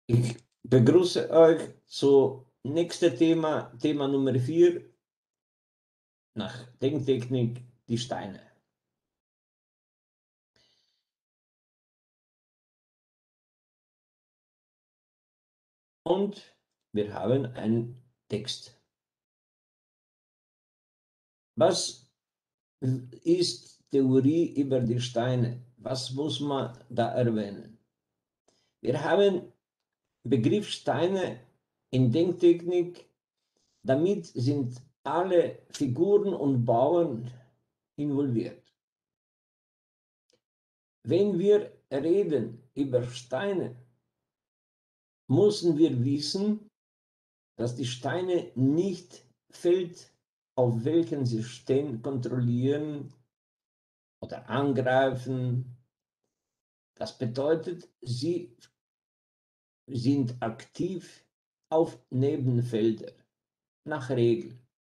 Ich begrüße euch zu nächsten Thema, Thema Nummer 4, nach Denktechnik, die Steine. Und wir haben einen Text. Was ist Theorie über die Steine? Was muss man da erwähnen? Wir haben Begriff Steine in Denktechnik. Damit sind alle Figuren und Bauern involviert. Wenn wir reden über Steine, müssen wir wissen, dass die Steine nicht Feld, auf welchem sie stehen, kontrollieren oder angreifen. Das bedeutet, sie sind aktiv auf Nebenfelder, nach Regel.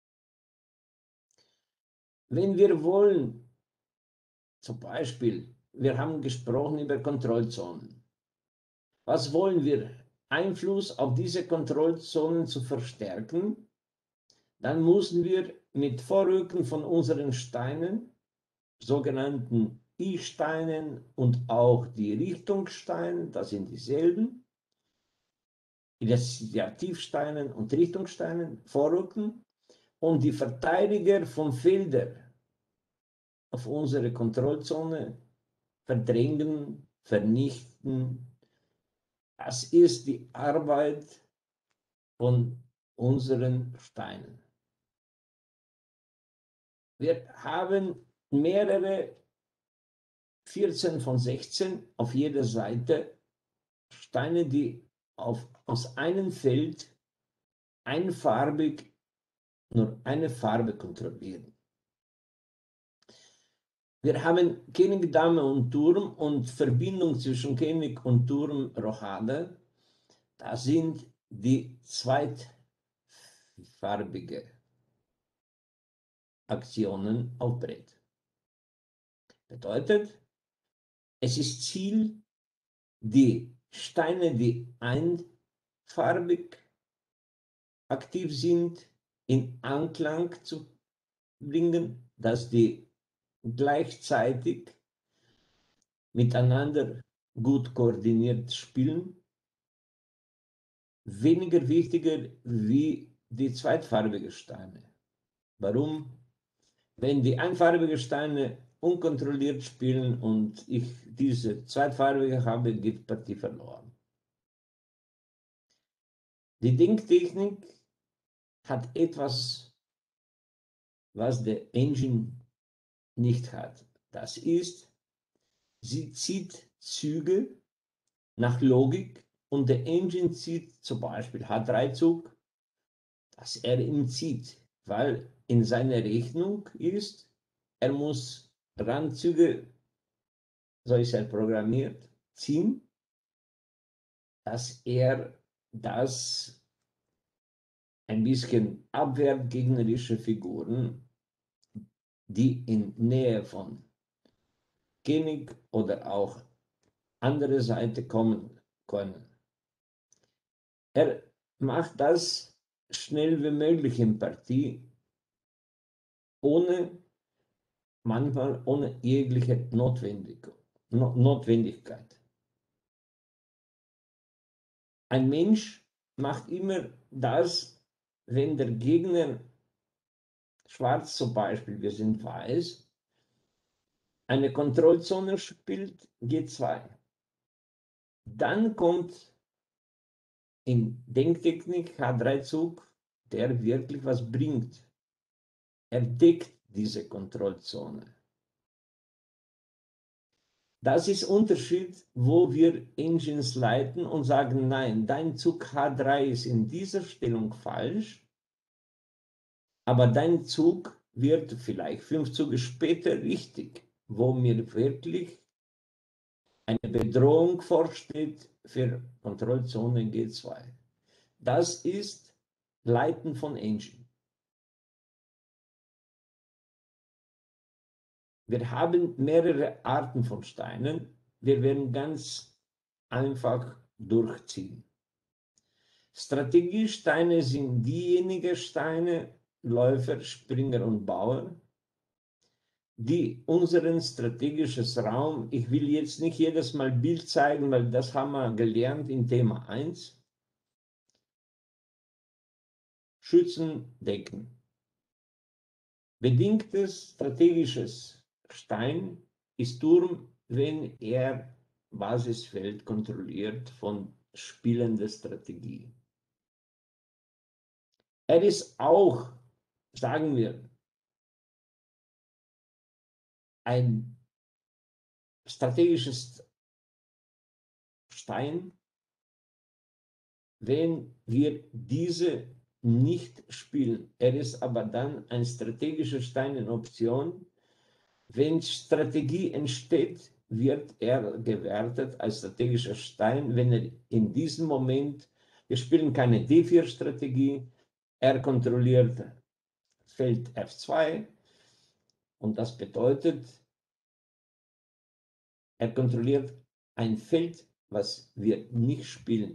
Wenn wir wollen, zum Beispiel, wir haben gesprochen über Kontrollzonen. Was wollen wir? Einfluss auf diese Kontrollzonen zu verstärken, dann müssen wir mit Vorrücken von unseren Steinen, sogenannten I-Steinen und auch die Richtungssteine, das sind dieselben, Initiativsteinen und Richtungssteinen vorrücken und die Verteidiger von Feldern auf unsere Kontrollzone verdrängen, vernichten. Das ist die Arbeit von unseren Steinen. Wir haben mehrere, 14 von 16 auf jeder Seite, Steine, die aus einem Feld einfarbig nur eine Farbe kontrollieren. Wir haben König, Dame und Turm und Verbindung zwischen König und Turm Rochade. Das sind die zweitfarbige Aktionen auf Brett. Bedeutet, es ist Ziel, die Steine, die einfarbig aktiv sind, in Anklang zu bringen, dass die gleichzeitig miteinander gut koordiniert spielen. Weniger wichtiger wie die zweitfarbigen Steine. Warum? Wenn die einfarbigen Steine unkontrolliert spielen und ich diese zweitfarbige habe, geht die Partie verloren. Die Denktechnik hat etwas, was der Engine nicht hat. Das ist, sie zieht Züge nach Logik und der Engine zieht zum Beispiel H3-Zug, dass er ihn zieht, weil in seiner Rechnung ist, er muss Randzüge, so ist er programmiert, ziehen, dass er das ein bisschen abwehrt gegnerische Figuren, die in Nähe von König oder auch andere Seite kommen können. Er macht das schnell wie möglich in Partie, manchmal ohne jegliche Notwendigkeit. Ein Mensch macht immer das, wenn der Gegner schwarz zum Beispiel, wir sind weiß, eine Kontrollzone spielt, G2. Dann kommt in Denktechnik H3-Zug, der wirklich was bringt. Er deckt diese Kontrollzone. Das ist Unterschied, wo wir Engines leiten und sagen, nein, dein Zug H3 ist in dieser Stellung falsch, aber dein Zug wird vielleicht 5 Züge später richtig, wo mir wirklich eine Bedrohung vorsteht für Kontrollzone G2. Das ist Leiten von Engine. Wir haben mehrere Arten von Steinen. Wir werden ganz einfach durchziehen. Strategiesteine sind diejenigen Steine, Läufer, Springer und Bauer, die unseren strategischen Raum, ich will jetzt nicht jedes Mal Bild zeigen, weil das haben wir gelernt in Thema 1, schützen, decken. Bedingtes strategisches Stein ist Turm, wenn er Basisfeld kontrolliert von spielender Strategie. Er ist auch, sagen wir, ein strategisches Stein, wenn wir diese nicht spielen. Er ist aber dann ein strategischer Stein in Option. Wenn Strategie entsteht, wird er gewertet als strategischer Stein, wenn er in diesem Moment, wir spielen keine D4-Strategie, er kontrolliert Feld F2 und das bedeutet, er kontrolliert ein Feld, was wir nicht spielen.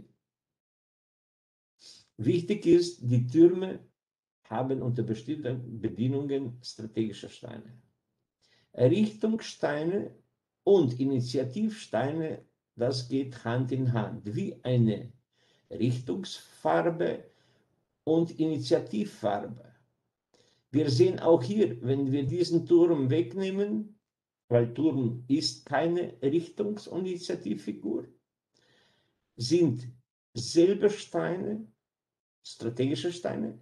Wichtig ist, die Türme haben unter bestimmten Bedingungen strategische Steine. Richtungssteine und Initiativsteine, das geht Hand in Hand, wie eine Richtungsfarbe und Initiativfarbe. Wir sehen auch hier, wenn wir diesen Turm wegnehmen, weil Turm ist keine Richtungs- und Initiativfigur, sind selbe Steine, strategische Steine,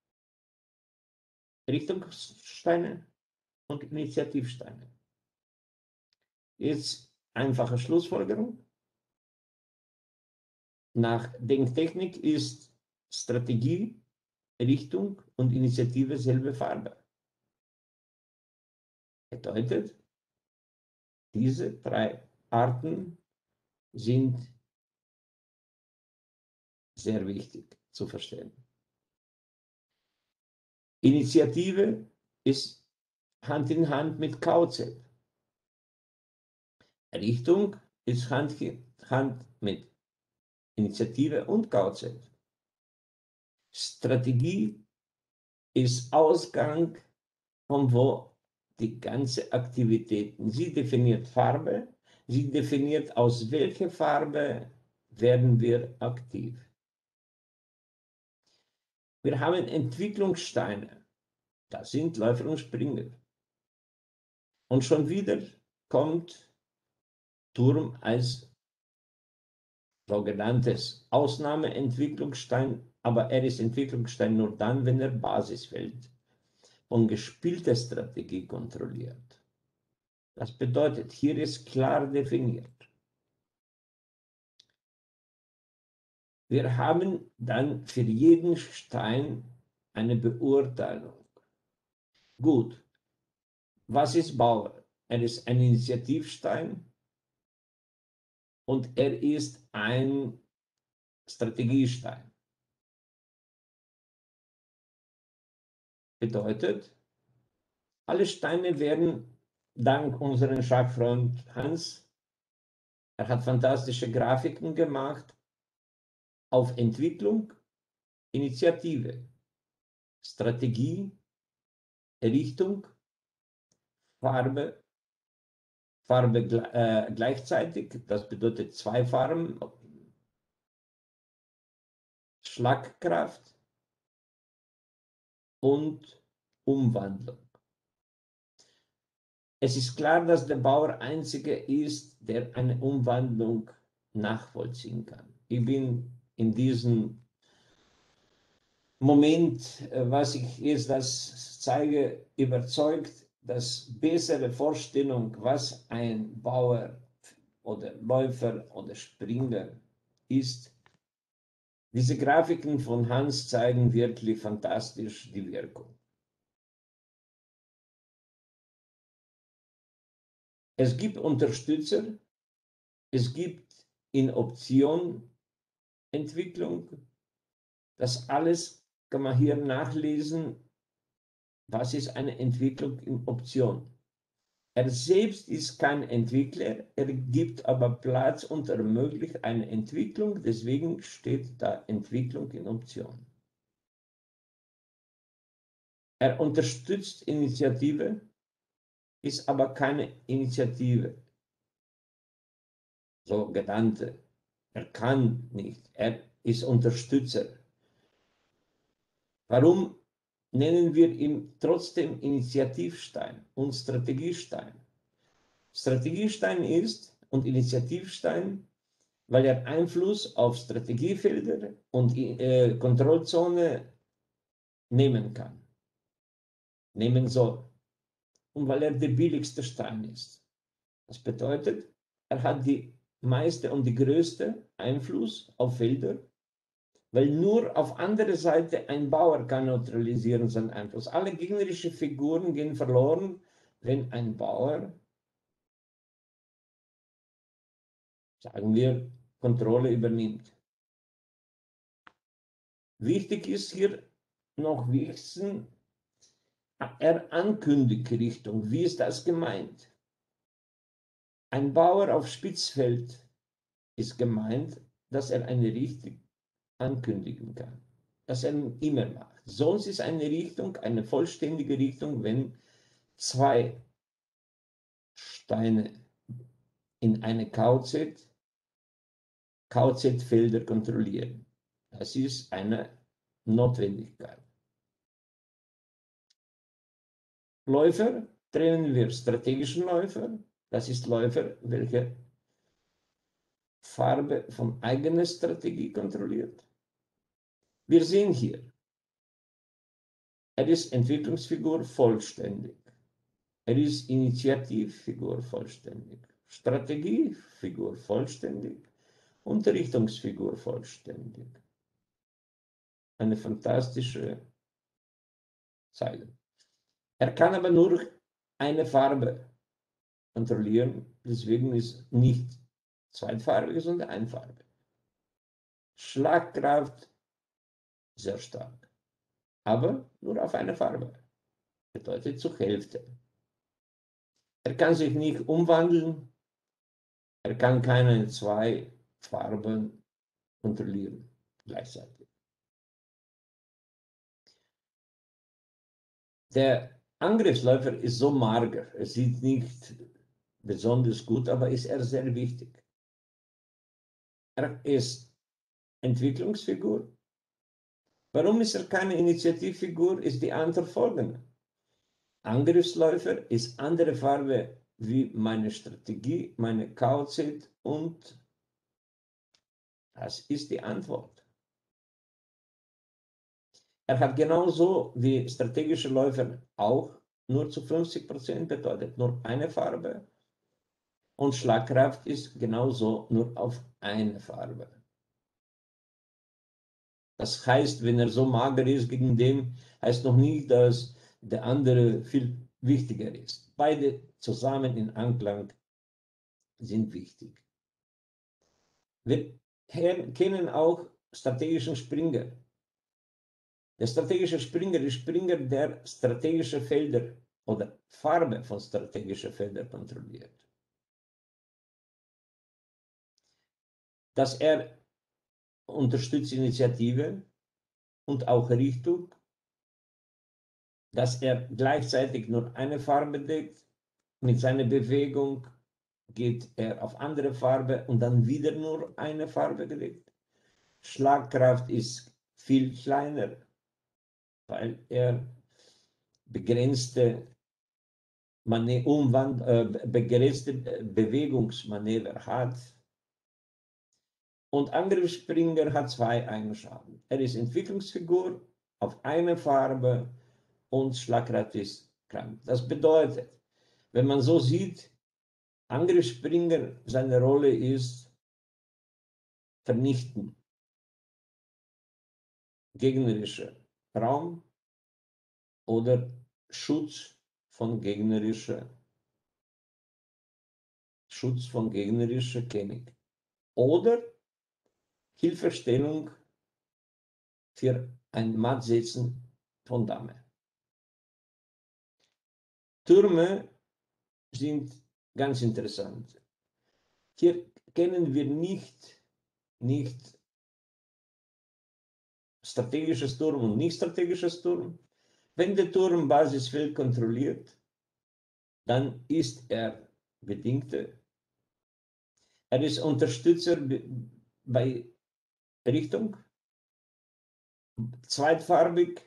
Richtungssteine und Initiativsteine. Jetzt einfache Schlussfolgerung. Nach Denktechnik ist Strategie, Richtung und Initiative selbe Farbe. Bedeutet, diese drei Arten sind sehr wichtig zu verstehen. Initiative ist Hand in Hand mit Kauzel. Richtung ist Hand in Hand mit Initiative und Kauzel. Strategie ist Ausgang, von wo die ganze Aktivitäten. Sie definiert Farbe, sie definiert, aus welcher Farbe werden wir aktiv. Wir haben Entwicklungssteine, das sind Läufer und Springer. Und schon wieder kommt Turm als sogenanntes Ausnahmeentwicklungsstein, aber er ist Entwicklungsstein nur dann, wenn er Basisfeld und gespielte Strategie kontrolliert. Das bedeutet, hier ist klar definiert. Wir haben dann für jeden Stein eine Beurteilung. Gut, was ist Bauer? Er ist ein Initiativstein und er ist ein Strategiestein. Bedeutet, alle Steine werden dank unserem Schachfreund Hans, er hat fantastische Grafiken gemacht, auf Entwicklung, Initiative, Strategie, Richtung, Farbe gleichzeitig, das bedeutet zwei Farben, Schlagkraft und Umwandlung. Es ist klar, dass der Bauer einzige ist, der eine Umwandlung nachvollziehen kann. Ich bin in diesem Moment, was ich jetzt das zeige, überzeugt, dass bessere Vorstellung, was ein Bauer oder Läufer oder Springer ist. Diese Grafiken von Hans zeigen wirklich fantastisch die Wirkung. Es gibt Unterstützer, es gibt in Option Entwicklung. Das alles kann man hier nachlesen. Was ist eine Entwicklung in Option? Er selbst ist kein Entwickler, er gibt aber Platz und ermöglicht eine Entwicklung, deswegen steht da Entwicklung in Option. Er unterstützt Initiative, ist aber keine Initiative, so genannte. Er kann nicht, er ist Unterstützer. Warum nennen wir ihn trotzdem Initiativstein und Strategiestein? Strategiestein ist und Initiativstein, weil er Einfluss auf Strategiefelder und Kontrollzone nehmen kann, nehmen soll. Und weil er der billigste Stein ist. Das bedeutet, er hat die meiste und die größte Einfluss auf Felder, weil nur auf andere Seite ein Bauer kann neutralisieren seinen Einfluss. Alle gegnerischen Figuren gehen verloren, wenn ein Bauer, sagen wir, Kontrolle übernimmt. Wichtig ist hier noch wissen, er ankündigt Richtung. Wie ist das gemeint? Ein Bauer auf Spitzfeld ist gemeint, dass er eine Richtung ankündigen kann, dass er immer macht. Sonst ist eine Richtung, eine vollständige Richtung, wenn zwei Steine in eine KZ-Felder kontrollieren. Das ist eine Notwendigkeit. Läufer trennen wir strategischen Läufer. Das ist Läufer, welcher Farbe von eigener Strategie kontrolliert. Wir sehen hier, er ist Entwicklungsfigur vollständig. Er ist Initiativfigur vollständig, Strategiefigur vollständig und Richtungsfigur vollständig. Eine fantastische Zeile. Er kann aber nur eine Farbe kontrollieren, deswegen ist nicht zweifarbig, sondern einfarbig. Schlagkraft sehr stark, aber nur auf eine Farbe. Bedeutet zur Hälfte. Er kann sich nicht umwandeln, er kann keine zwei Farben kontrollieren gleichzeitig. Der Angriffsläufer ist so mager, er sieht nicht besonders gut, aber ist er sehr wichtig. Er ist Entwicklungsfigur. Warum ist er keine Initiativfigur? Ist die Antwort folgende. Angriffsläufer ist andere Farbe wie meine Strategie, meine KZ und das ist die Antwort. Er hat genauso wie strategische Läufer auch nur zu 50% bedeutet, nur eine Farbe. Und Schlagkraft ist genauso nur auf eine Farbe. Das heißt, wenn er so mager ist gegen den, heißt noch nicht, dass der andere viel wichtiger ist. Beide zusammen in Anklang sind wichtig. Wir kennen auch strategischen Springer. Der strategische Springer ist Springer, der strategische Felder oder Farbe von strategischen Feldern kontrolliert. Dass er unterstützt Initiative und auch Richtung, dass er gleichzeitig nur eine Farbe deckt, mit seiner Bewegung geht er auf andere Farbe und dann wieder nur eine Farbe gedeckt. Schlagkraft ist viel kleiner, weil er begrenzte Bewegungsmanöver hat. Und Angriffsspringer hat zwei Eigenschaften. Er ist Entwicklungsfigur auf eine Farbe und Schlagkraft ist krank. Das bedeutet, wenn man so sieht, Angriffsspringer, seine Rolle ist vernichten. Gegnerischer Raum oder Schutz von gegnerischer König. Oder Hilfestellung für ein Mattsetzen von Dame. Türme sind ganz interessant. Hier kennen wir nicht strategisches Turm und nicht strategisches Turm. Wenn der Turm Basisfeld kontrolliert, dann ist er bedingte. Er ist Unterstützer bei Richtung, zweitfarbig.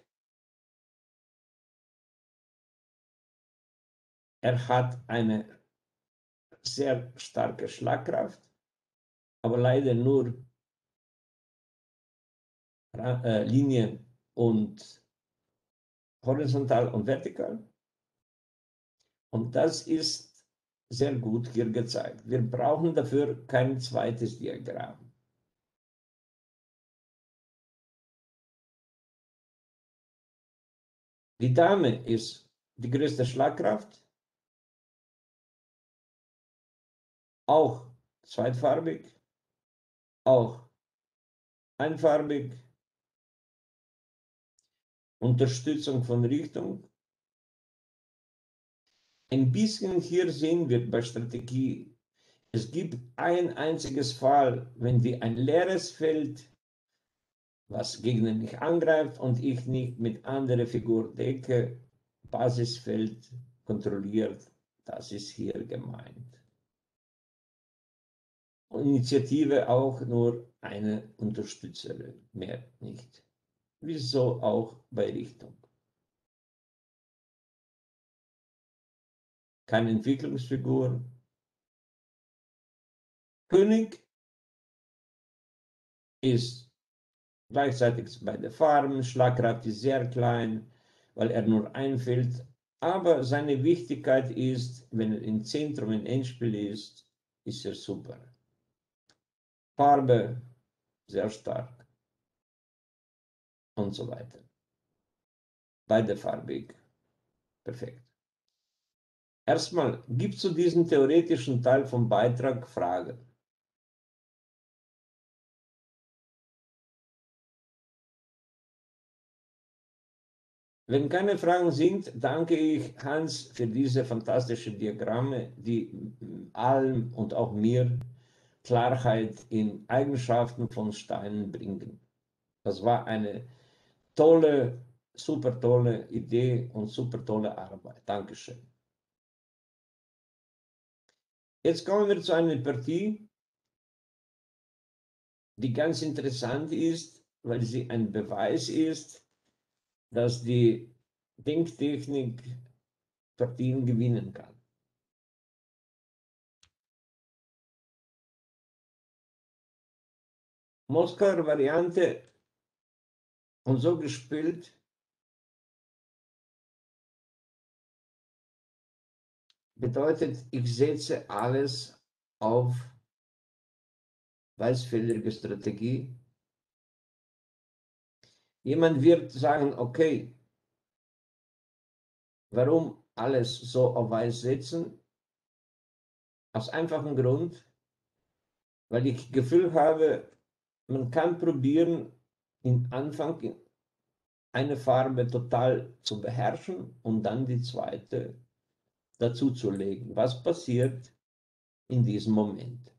Er hat eine sehr starke Schlagkraft, aber leider nur Linie und horizontal und vertikal. Und das ist sehr gut hier gezeigt. Wir brauchen dafür kein zweites Diagramm. Die Dame ist die größte Schlagkraft, auch zweitfarbig, auch einfarbig, Unterstützung von Richtung. Ein bisschen hier sehen wir bei Strategie, es gibt ein einziges Fall, wenn wir ein leeres Feld, was Gegner mich angreift und ich nicht mit anderer Figur decke, Basisfeld kontrolliert, das ist hier gemeint. Initiative auch nur eine Unterstützerin, mehr nicht. Wieso auch bei Richtung. Keine Entwicklungsfigur. König ist gleichzeitig bei der Farben, Schlagkraft ist sehr klein, weil er nur einfällt, aber seine Wichtigkeit ist, wenn er im Zentrum im Endspiel ist er super. Farbe sehr stark und so weiter. Beide farbig, perfekt. Erstmal gibt es zu diesem theoretischen Teil vom Beitrag Fragen. Wenn keine Fragen sind, danke ich Hans für diese fantastischen Diagramme, die allen und auch mir Klarheit in Eigenschaften von Steinen bringen. Das war eine tolle, super tolle Idee und super tolle Arbeit. Dankeschön. Jetzt kommen wir zu einer Partie, die ganz interessant ist, weil sie ein Beweis ist, dass die Denktechnik Partien gewinnen kann. Moskauer Variante und so gespielt, bedeutet, ich setze alles auf weißfeldrige Strategie. Jemand wird sagen, okay, warum alles so auf weiß setzen? Aus einfachem Grund, weil ich Gefühl habe, man kann probieren, im Anfang eine Farbe total zu beherrschen und dann die zweite dazu zu legen. Was passiert in diesem Moment?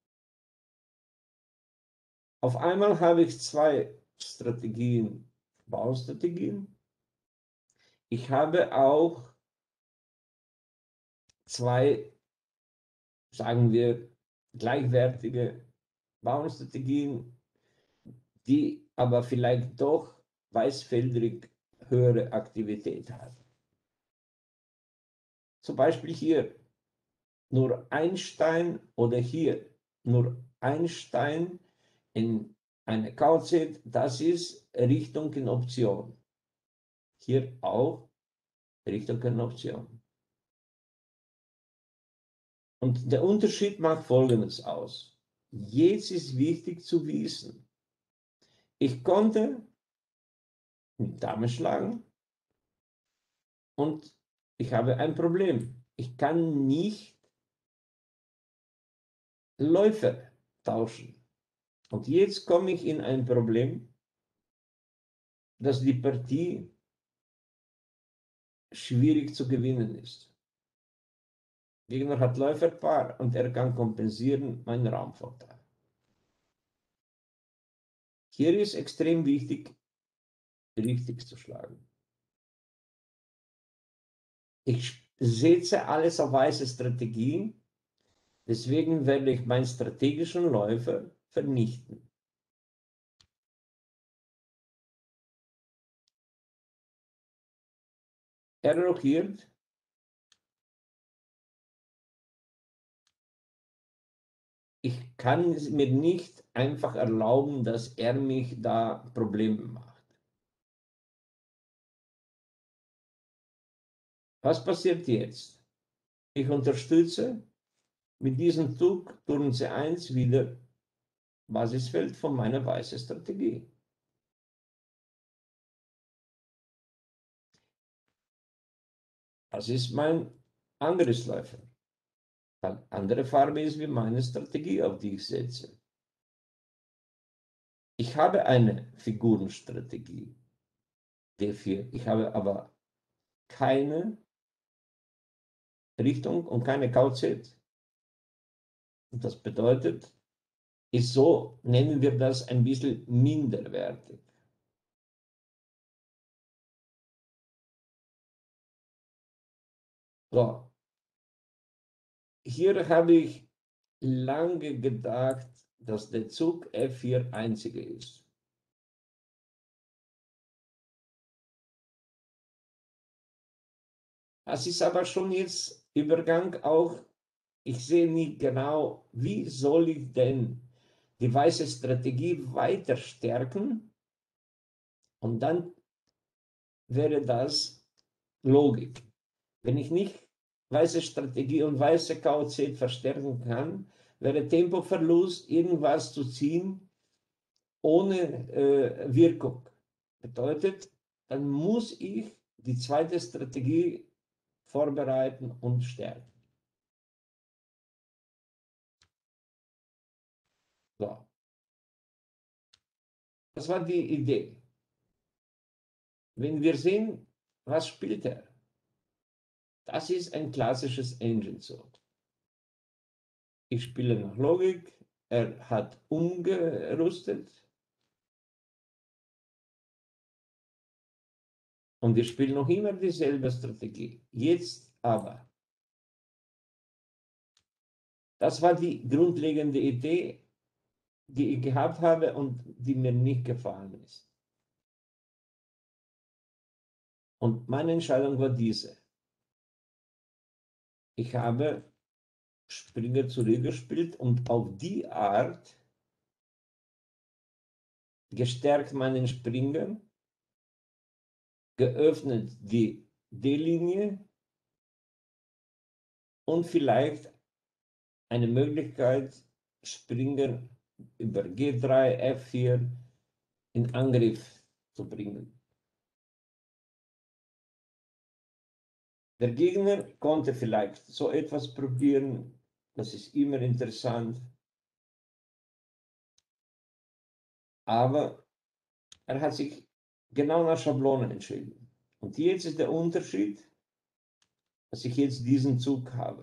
Auf einmal habe ich zwei Strategien, Baustrategien. Ich habe auch zwei, sagen wir, gleichwertige Baustrategien, die aber vielleicht doch weißfeldrig höhere Aktivität haben. Zum Beispiel hier nur ein Stein oder hier nur ein Stein in eine KZ, das ist Richtung in Option. Hier auch Richtung in Option. Und der Unterschied macht Folgendes aus. Jetzt ist wichtig zu wissen, ich konnte mit Dame schlagen und ich habe ein Problem. Ich kann nicht Läufer tauschen. Und jetzt komme ich in ein Problem, dass die Partie schwierig zu gewinnen ist. Gegner hat Läuferpaar und er kann kompensieren meinen Raumvorteil. Hier ist extrem wichtig, richtig zu schlagen. Ich setze alles auf weiße Strategie, deswegen werde ich meinen strategischen Läufer vernichten. Er rochiert. Ich kann es mir nicht einfach erlauben, dass er mich da Probleme macht. Was passiert jetzt? Ich unterstütze mit diesem Zug Turm C1 wieder Basisfeld von meiner weißen Strategie. Das ist mein Angriffsläufer. Eine andere Farbe ist wie meine Strategie, auf die ich setze. Ich habe eine Figurenstrategie, D4. Ich habe aber keine Richtung und keine KZ. Und das bedeutet, ist so, nennen wir das ein bisschen minderwertig. So, hier habe ich lange gedacht, dass der Zug F4 einzige ist. Das ist aber schon jetzt Übergang auch, ich sehe nicht genau, wie soll ich denn die weiße Strategie weiter stärken und dann wäre das Logik. Wenn ich nicht weiße Strategie und weiße KOZ verstärken kann, wäre Tempoverlust, irgendwas zu ziehen, ohne Wirkung. Bedeutet, dann muss ich die zweite Strategie vorbereiten und stärken. So. Das war die Idee. Wenn wir sehen, was spielt er? Das ist ein klassisches Engine-Zug. Ich spiele nach Logik, er hat umgerüstet und wir spielen noch immer dieselbe Strategie. Jetzt aber. Das war die grundlegende Idee, die ich gehabt habe und die mir nicht gefallen ist. Und meine Entscheidung war diese. Ich habe Springer zurückgespielt und auf die Art gestärkt meinen Springer, geöffnet die D-Linie und vielleicht eine Möglichkeit, Springer über G3, F4 in Angriff zu bringen. Der Gegner konnte vielleicht so etwas probieren, das ist immer interessant, aber er hat sich genau nach Schablonen entschieden. Und jetzt ist der Unterschied, dass ich jetzt diesen Zug habe.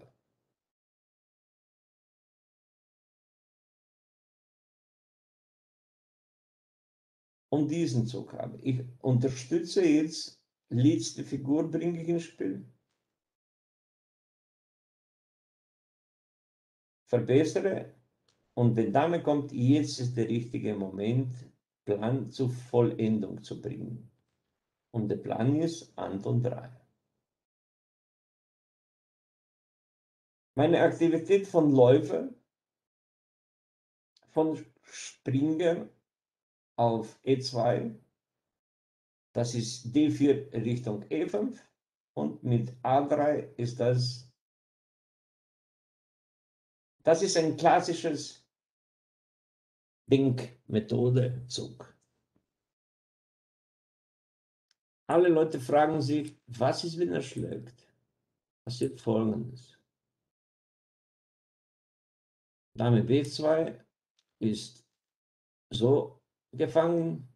Und diesen Zug habe. Ich unterstütze jetzt, letzte Figur bringe ich ins Spiel. Verbessere und wenn Dame kommt, jetzt ist der richtige Moment, Plan zur Vollendung zu bringen. Und der Plan ist Anton 3. Meine Aktivität von Läufer, von Springer auf E2, das ist D4 Richtung E5 und mit A3 ist das ist ein klassisches Denkmethode Zug. Alle Leute fragen sich, was ist, wenn er schlägt? Passiert Folgendes. Dame B2 ist so gefangen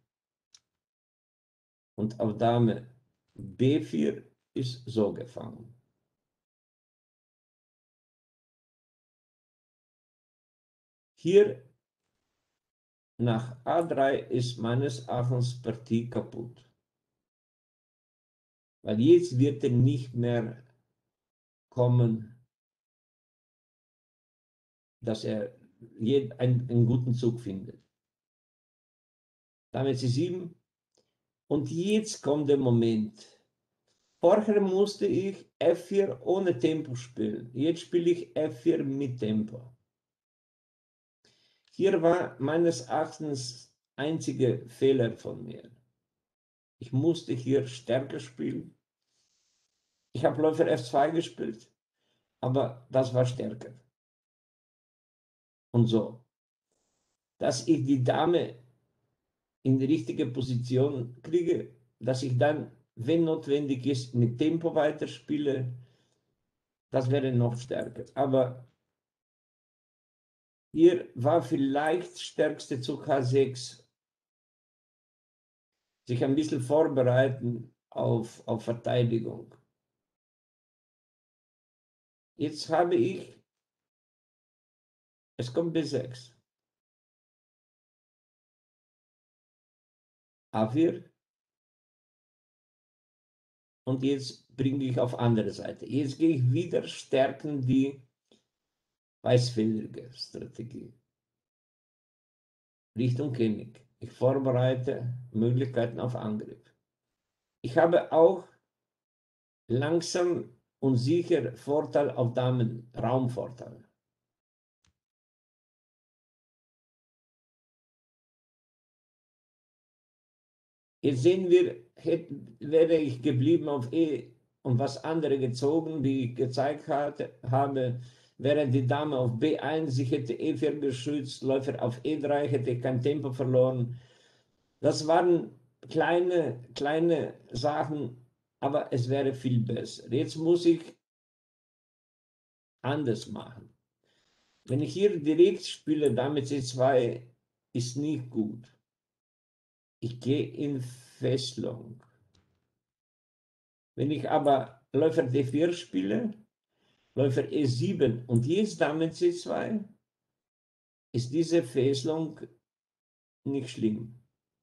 und auf Dame B4 ist so gefangen. Hier nach A3 ist meines Erachtens Partie kaputt. Weil jetzt wird er nicht mehr kommen, dass er einen guten Zug findet. Dame C7. Und jetzt kommt der Moment. Vorher musste ich F4 ohne Tempo spielen. Jetzt spiele ich F4 mit Tempo. Hier war meines Erachtens einziger Fehler von mir. Ich musste hier stärker spielen. Ich habe Läufer F2 gespielt, aber das war stärker. Und so, dass ich die Dame in die richtige Position kriege, dass ich dann, wenn notwendig ist, mit Tempo weiterspiele, das wäre noch stärker. Aber hier war vielleicht stärkste Zug H6, sich ein bisschen vorbereiten auf Verteidigung. Jetzt habe ich, es kommt B6. A4. Und jetzt bringe ich auf andere Seite. Jetzt gehe ich wieder stärken die weißfeldige Strategie. Richtung König. Ich vorbereite Möglichkeiten auf Angriff. Ich habe auch langsam und sicher Vorteil auf Damen, Raumvorteil. Jetzt sehen wir, wäre ich geblieben auf E und was andere gezogen, wie ich gezeigt habe, wäre die Dame auf B1, ich hätte E4 geschützt, Läufer auf E3, hätte ich kein Tempo verloren. Das waren kleine Sachen, aber es wäre viel besser. Jetzt muss ich anders machen. Wenn ich hier direkt spiele, Dame C2 ist nicht gut. Ich gehe in Fesselung. Wenn ich aber Läufer D4 spiele, Läufer E7 und jetzt Dame C2, ist diese Fesselung nicht schlimm.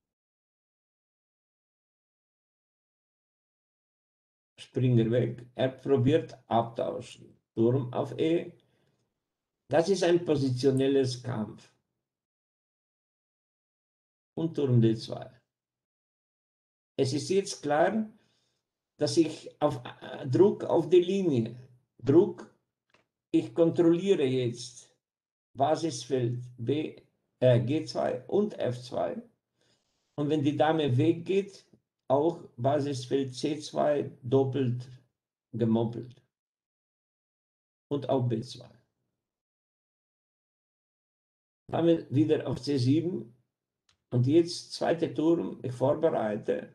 Springer weg, er probiert abtauschen. Turm auf E. Das ist ein positionelles Kampf. Und Turm D2. Es ist jetzt klar, dass ich auf Druck auf die Linie, ich kontrolliere jetzt Basisfeld G2 und F2. Und wenn die Dame weggeht, auch Basisfeld C2 doppelt gemoppelt. Und auch B2. Dame wieder auf C7. Und jetzt zweiter Turm, ich vorbereite.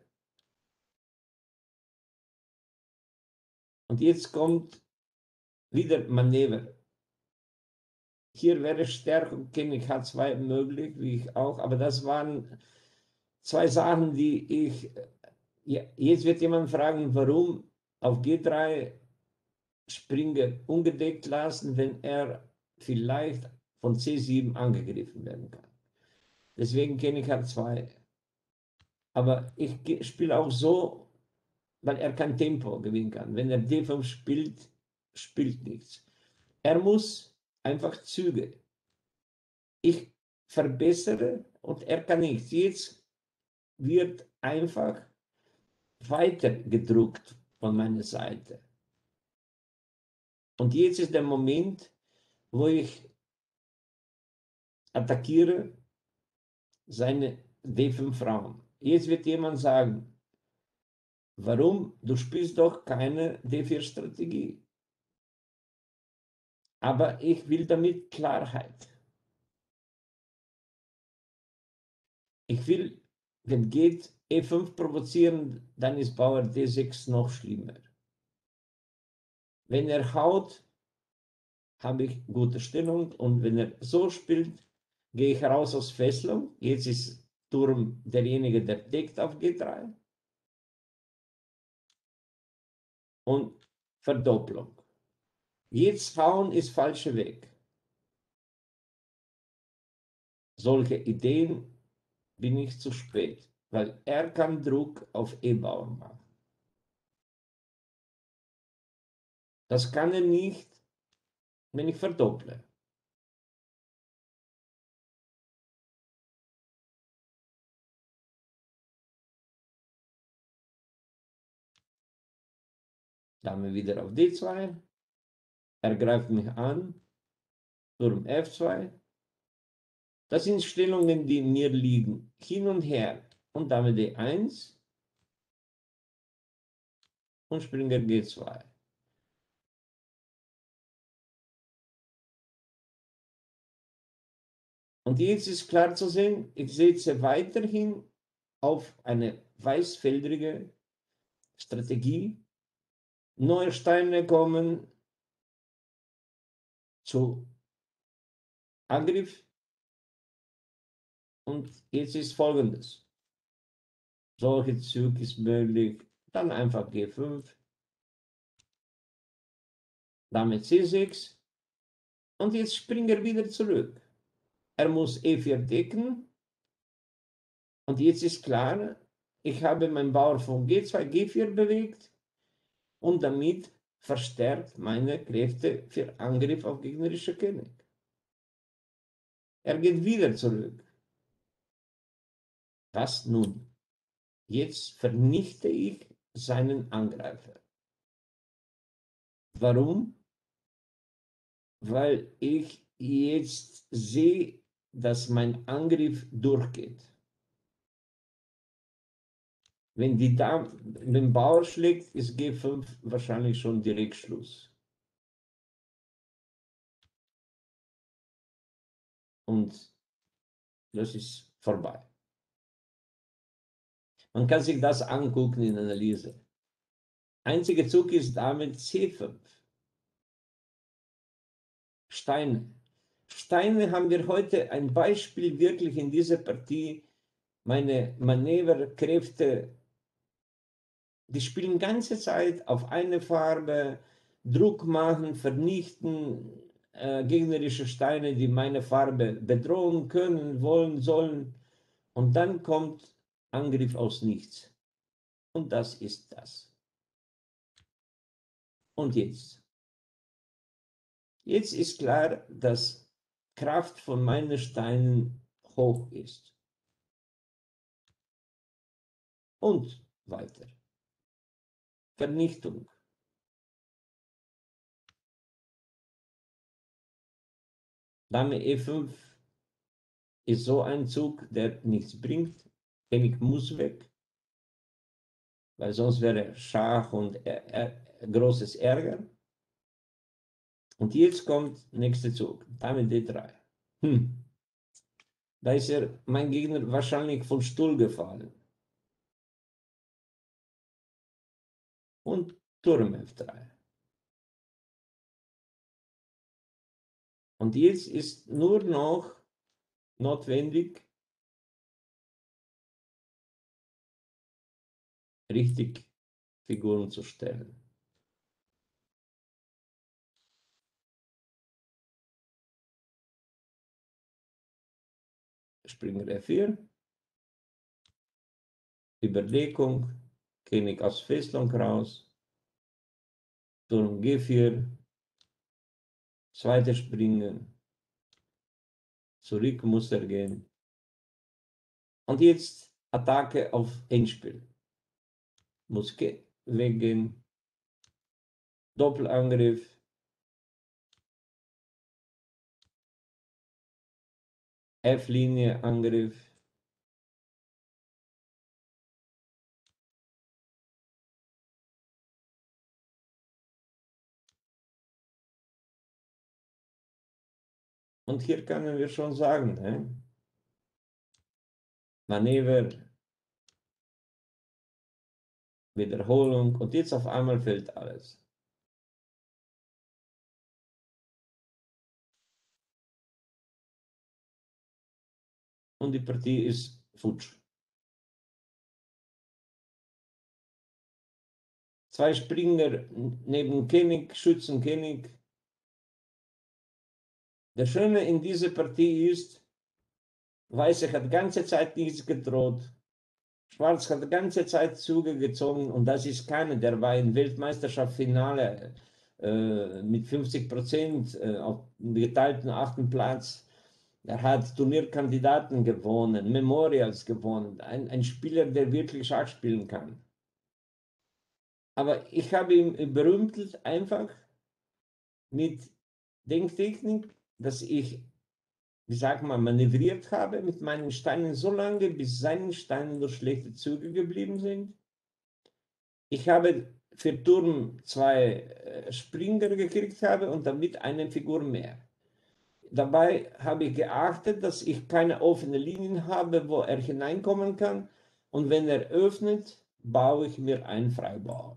Und jetzt kommt wieder Manöver. Hier wäre Stärkung König H2 möglich, wie ich auch, aber das waren zwei Sachen, die ich, ja, jetzt wird jemand fragen, warum auf G3 Springer ungedeckt lassen, wenn er vielleicht von C7 angegriffen werden kann. Deswegen König H2. Aber ich spiele auch so, weil er kein Tempo gewinnen kann. Wenn er D5 spielt, spielt nichts. Er muss einfach Züge. Ich verbessere und er kann nichts. Jetzt wird einfach weiter gedruckt von meiner Seite. Und jetzt ist der Moment, wo ich attackiere seine D5 Raum. Jetzt wird jemand sagen, warum? Du spielst doch keine D4 Strategie. Aber ich will damit Klarheit. Ich will, wenn geht, E5 provozieren, dann ist Bauer D6 noch schlimmer. Wenn er haut, habe ich gute Stellung und wenn er so spielt, gehe ich raus aus Fesselung. Jetzt ist Turm derjenige, der deckt auf G3 und Verdopplung. Jetzt hauen ist falscher Weg. solche Ideen bin ich zu spät, weil er kann Druck auf E-Bauern machen. Das kann er nicht, wenn ich verdopple. Dame wieder auf D2, er greift mich an, Turm F2. Das sind Stellungen, die mir liegen, hin und her. Und Dame D1 und Springer G2. Und jetzt ist klar zu sehen, ich setze weiterhin auf eine weißfeldrige Strategie. Neue Steine kommen zu Angriff. Und jetzt ist Folgendes. Solche Züge ist möglich. Dann einfach G5. Dame C6. Und jetzt springt er wieder zurück. Er muss E4 decken. Und jetzt ist klar, ich habe meinen Bauer von G2, G4 bewegt und damit verstärkt meine Kräfte für Angriff auf gegnerische König. Er geht wieder zurück. Was nun? Jetzt vernichte ich seinen Angreifer. Warum? Weil ich jetzt sehe, dass mein Angriff durchgeht. Wenn die Dame den Bauer schlägt, ist G5 wahrscheinlich schon direkt Schluss. Und das ist vorbei. Man kann sich das angucken in Analyse. Einziger Zug ist damit C5. Steine. Steine haben wir heute ein Beispiel wirklich in dieser Partie. Meine Manöverkräfte, die spielen ganze Zeit auf eine Farbe, Druck machen, vernichten gegnerische Steine, die meine Farbe bedrohen können, wollen, sollen. Und dann kommt Angriff aus nichts. Und das ist das. Und jetzt? Jetzt ist klar, dass Kraft von meinen Steinen hoch ist. Und weiter. Vernichtung. Dame E5 ist so ein Zug, der nichts bringt. König muss weg, weil sonst wäre Schach und großes Ärger. Und jetzt kommt nächster Zug, Dame D3. Da ist mein Gegner wahrscheinlich vom Stuhl gefallen. Und Turm F3. Und jetzt ist nur noch notwendig, richtig Figuren zu stellen. Springer F4, Überlegung, König aus Fesselung raus, Turm G4, zweite Springen, zurück muss er gehen. Und jetzt Attacke auf Endspiel. Muss weggehen, Doppelangriff, F-Linie Angriff. Und hier können wir schon sagen, Manöver, Wiederholung und jetzt auf einmal fällt alles. Und die Partie ist futsch. Zwei Springer neben König, Schützen König. Der Schöne in dieser Partie ist, Weiße hat die ganze Zeit nichts gedroht. Schwarz hat die ganze Zeit Züge gezogen und das ist keiner. Der war in Weltmeisterschaftsfinale mit 50% auf dem geteilten 8. Platz. Er hat Turnierkandidaten gewonnen, Memorials gewonnen. Ein Spieler, der wirklich Schach spielen kann. Aber ich habe ihn berühmt einfach mit Denktechnik, dass ich, wie sagt man, manövriert habe mit meinen Steinen so lange, bis seinen Steinen nur schlechte Züge geblieben sind. Ich habe für Turm 2 Springer gekriegt habe und damit eine Figur mehr. Dabei habe ich geachtet, dass ich keine offenen Linien habe, wo er hineinkommen kann. Und wenn er öffnet, baue ich mir einen Freibau.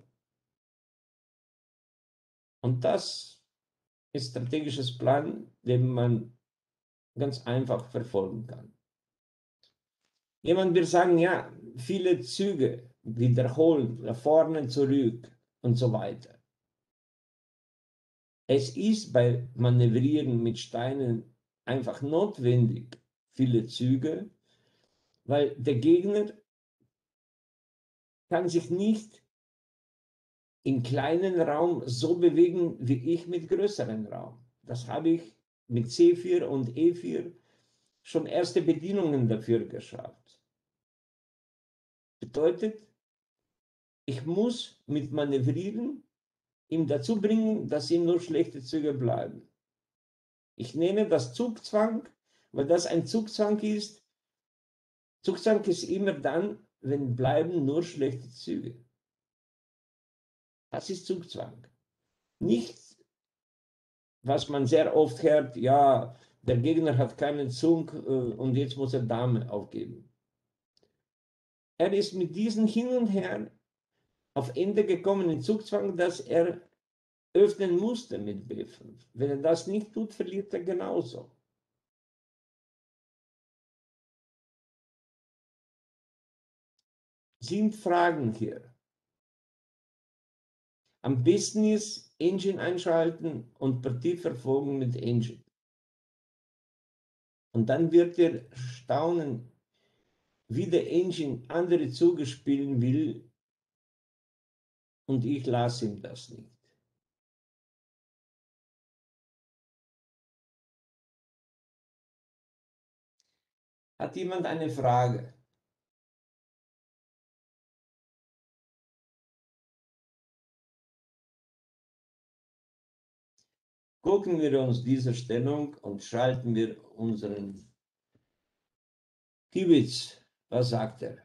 Und das ist strategisches Plan, den man ganz einfach verfolgen kann. Jemand wird sagen, ja, viele Züge wiederholen, nach vorne, zurück und so weiter. Es ist bei Manövrieren mit Steinen einfach notwendig, viele Züge, weil der Gegner kann sich nicht im kleinen Raum so bewegen wie ich mit größerem Raum. Das habe ich mit C4 und E4 schon erste Bedienungen dafür geschafft. Bedeutet, ich muss mit Manövrieren ihm dazu bringen, dass ihm nur schlechte Züge bleiben. Ich nenne das Zugzwang, weil das ein Zugzwang ist. Zugzwang ist immer dann, wenn bleiben nur schlechte Züge. Das ist Zugzwang. Nicht, was man sehr oft hört, ja, der Gegner hat keinen Zug und jetzt muss er Dame aufgeben. Er ist mit diesen hin und her auf Ende gekommen in Zugzwang, dass er öffnen musste mit B5. Wenn er das nicht tut, verliert er genauso. Sind Fragen hier. Am besten ist Engine einschalten und Partie verfolgen mit Engine. Und dann wird ihr staunen, wie der Engine andere Züge spielen will und ich lasse ihm das nicht. Hat jemand eine Frage? Gucken wir uns diese Stellung und schalten wir unseren Kiewitz. Was sagt er?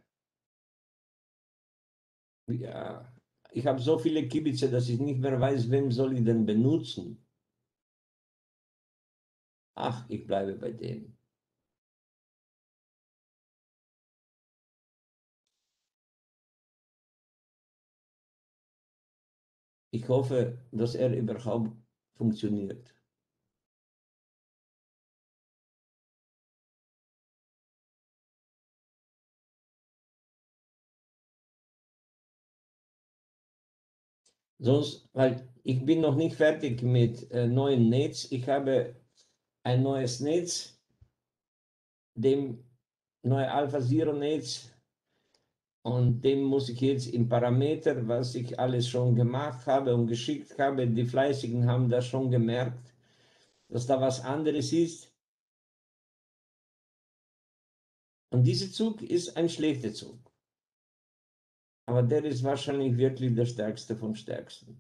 Ja, ich habe so viele Kiebitze, dass ich nicht mehr weiß, wem soll ich denn benutzen. Ach, ich bleibe bei dem. Ich hoffe, dass er überhaupt funktioniert. Sonst, weil ich bin noch nicht fertig mit neuem Netz. Ich habe ein neues Netz, dem neue Alpha Zero Netz, und dem muss ich jetzt im Parameter, was ich alles schon gemacht habe und geschickt habe, die Fleißigen haben das schon gemerkt, dass da was anderes ist. Und dieser Zug ist ein schlechter Zug. Aber der ist wahrscheinlich wirklich der stärkste vom stärksten.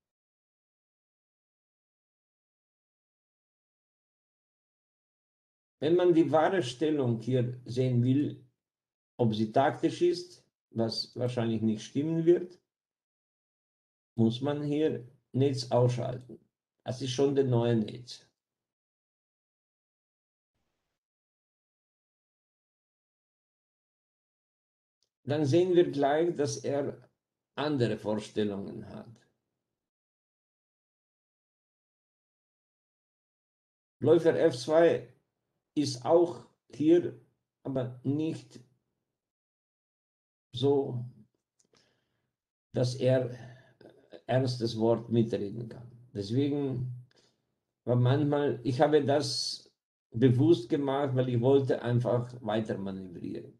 Wenn man die wahre Stellung hier sehen will, ob sie taktisch ist, was wahrscheinlich nicht stimmen wird, muss man hier Netz ausschalten. Das ist schon der neue Netz. Dann sehen wir gleich, dass er andere Vorstellungen hat. Läufer F2 ist auch hier, aber nicht so, dass er ernstes Wort mitreden kann. Deswegen war manchmal, ich habe das bewusst gemacht, weil ich wollte einfach weiter manövrieren.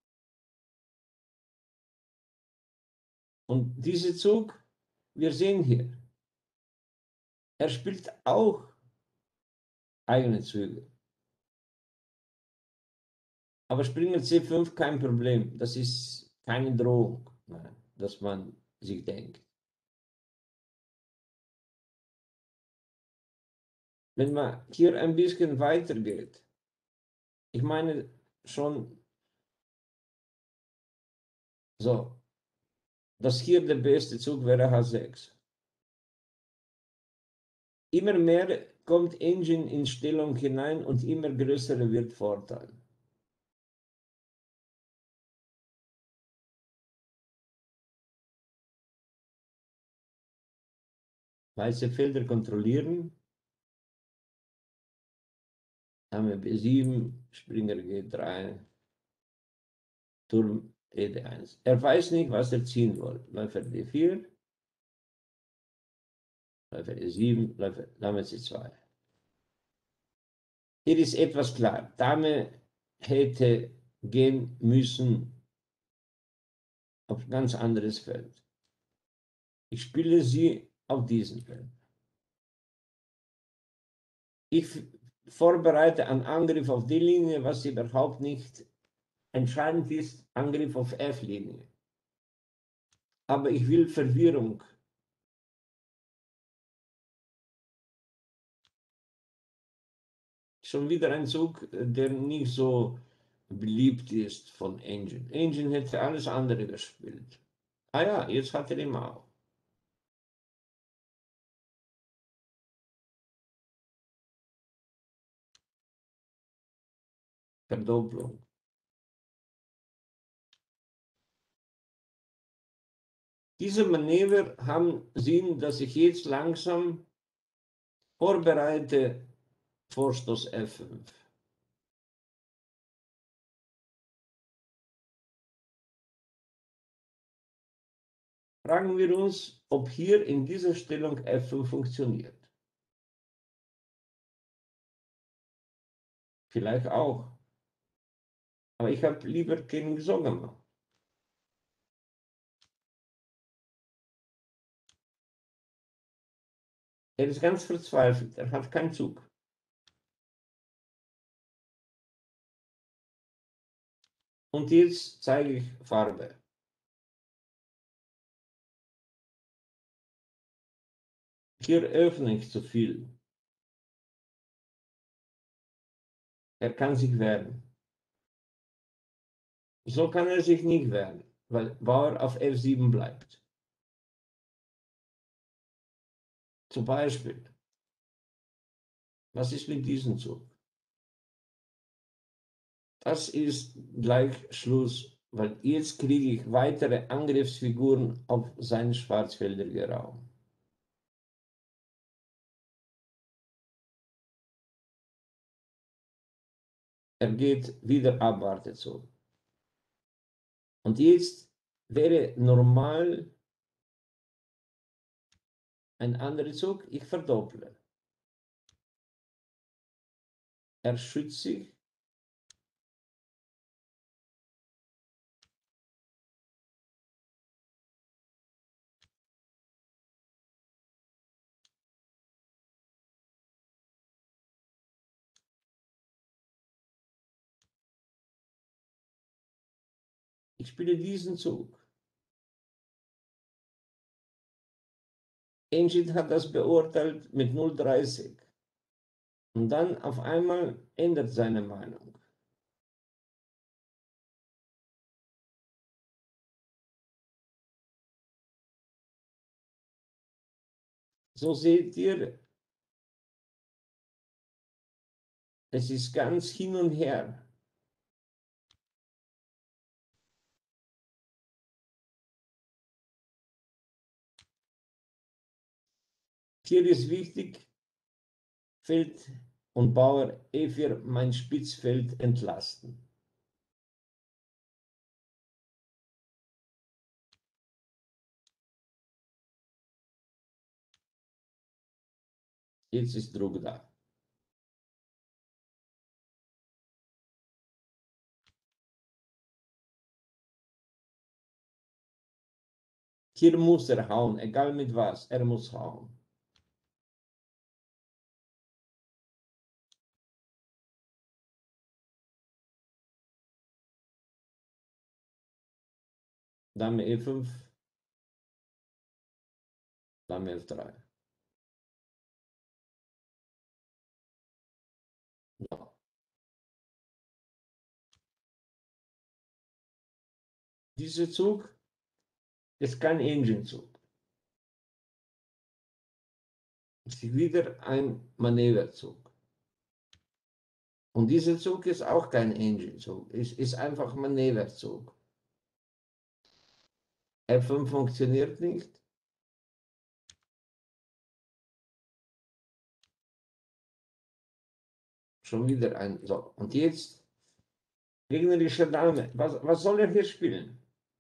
Und dieser Zug, wir sehen hier, er spielt auch eigene Züge. Aber Springer C5 kein Problem. Das ist keine Drohung, dass man sich denkt. Wenn man hier ein bisschen weitergeht, ich meine schon so, dass hier der beste Zug wäre H6. Immer mehr kommt Engine in Stellung hinein und immer größer wird Vorteil. Weiße Felder kontrollieren, Dame B7, Springer G3, Turm ED1. Er weiß nicht, was er ziehen will. Läufer D4, Läufer E7, Läufer Dame C2. Hier ist etwas klar. Dame hätte gehen müssen auf ein ganz anderes Feld. Ich spiele sie auf diesem Feld. Ich vorbereite einen Angriff auf die Linie, was überhaupt nicht entscheidend ist, Angriff auf F-Linie. Aber ich will Verwirrung. Schon wieder ein Zug, der nicht so beliebt ist von Engine. Engine hätte alles andere gespielt. Ah ja, jetzt hat er ihn auch. Verdopplung. Diese Manöver haben Sinn, dass ich jetzt langsam vorbereite Vorstoß F5. Fragen wir uns, ob hier in dieser Stellung F5 funktioniert. Vielleicht auch. Aber ich habe lieber König so gemacht. Er ist ganz verzweifelt, er hat keinen Zug. Und jetzt zeige ich Farbe. Hier öffne ich zu viel. Er kann sich wehren. So kann er sich nicht wehren, weil Bauer auf F7 bleibt. Zum Beispiel, was ist mit diesem Zug? Das ist gleich Schluss, weil jetzt kriege ich weitere Angriffsfiguren auf seinen schwarzfeldigen Raum. Er geht wieder abwarten zu. Und jetzt wäre normal ein anderer Zug, ich verdopple. Er schützt sich. Ich spiele diesen Zug. Engine hat das beurteilt mit 0,30. Und dann auf einmal ändert seine Meinung. So seht ihr, es ist ganz hin und her. Hier ist wichtig, Feld und Bauer E4 mein Spitzfeld entlasten. Jetzt ist Druck da. Hier muss er hauen, egal mit was, er muss hauen. Dame E5, Dame F3. Ja. Dieser Zug ist kein Engine-Zug. Es ist wieder ein Manöverzug. Und dieser Zug ist auch kein Engine-Zug, es ist einfach Manöverzug. F5 funktioniert nicht. Schon wieder ein. So, und jetzt gegnerische Dame. Was soll er hier spielen?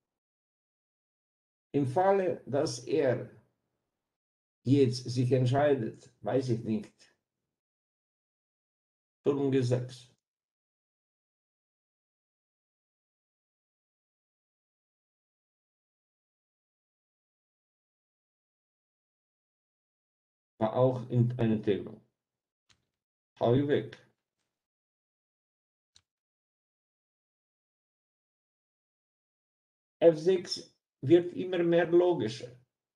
Im Falle, dass er jetzt sich entscheidet, weiß ich nicht. Turm G6. War auch in eine Themen. Hau ich weg. F6 wird immer mehr logischer.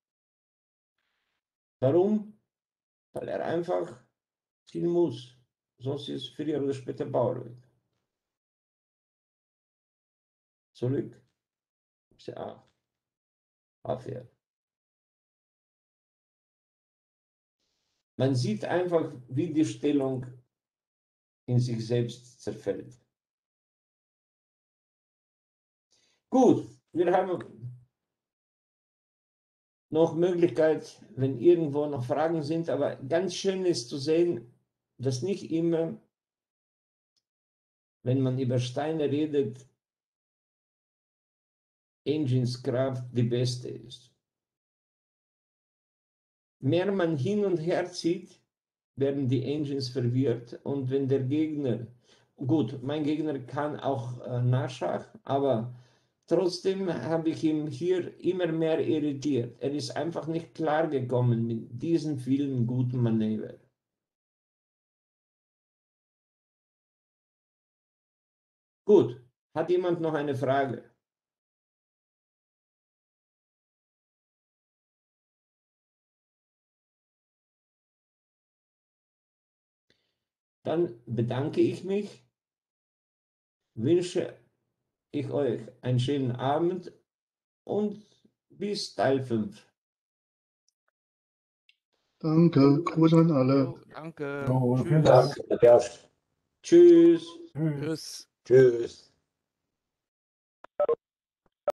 Warum? Weil er einfach ziehen muss. Sonst ist es früher oder später Bauer. Zurück. C8. A4. Man sieht einfach, wie die Stellung in sich selbst zerfällt. Gut, wir haben noch Möglichkeit, wenn irgendwo noch Fragen sind, aber ganz schön ist zu sehen, dass nicht immer, wenn man über Steine redet, Engines Kraft die beste ist. Mehr man hin und her zieht, werden die Engines verwirrt und wenn der Gegner, gut, mein Gegner kann auch Nachschach, aber trotzdem habe ich ihn hier immer mehr irritiert. Er ist einfach nicht klar gekommen mit diesen vielen guten Manövern. Gut, hat jemand noch eine Frage? Dann bedanke ich mich, wünsche ich euch einen schönen Abend und bis Teil 5. Danke, Gruß an alle. Jo, danke. Jo, Tschüss. vielen Dank. Tschüss. Tschüss. Tschüss. Tschüss.